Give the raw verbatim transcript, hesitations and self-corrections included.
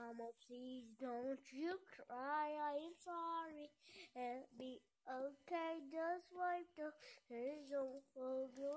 Mama, please don't you cry. I am sorry. And be okay. Just wipe the tears off of your